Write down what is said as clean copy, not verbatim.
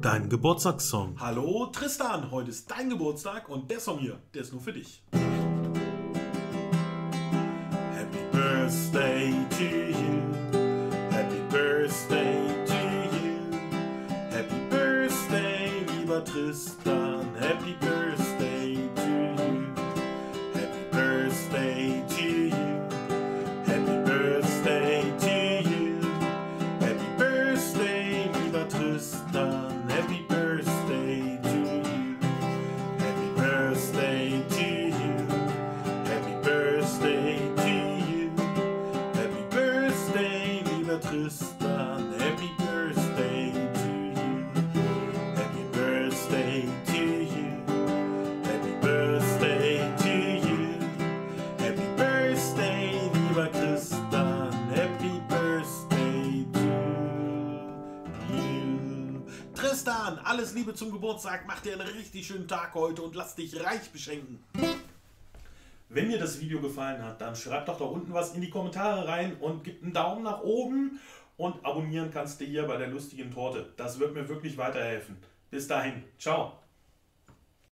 dein Geburtstagssong. Hallo Tristan, heute ist dein Geburtstag und der Song hier, der ist nur für dich. Happy Birthday to you, Happy Birthday to you, Happy Birthday, lieber Tristan, Happy Birthday to you, Happy Birthday to you, Happy Birthday to you, Happy Birthday, lieber Tristan, Happy Birthday to you, Happy Birthday to you, Happy Birthday to you, Happy Birthday, lieber Tristan, Happy Birthday to you, Happy Birthday to you, Happy Birthday to you, Happy Birthday, lieber Tristan, Happy Birthday to you. Tristan, alles Liebe zum Geburtstag, mach dir einen richtig schönen Tag heute und lass dich reich beschenken. Wenn dir das Video gefallen hat, dann schreib doch da unten was in die Kommentare rein und gib einen Daumen nach oben und abonnieren kannst du hier bei der lustigen Torte. Das wird mir wirklich weiterhelfen. Bis dahin, ciao.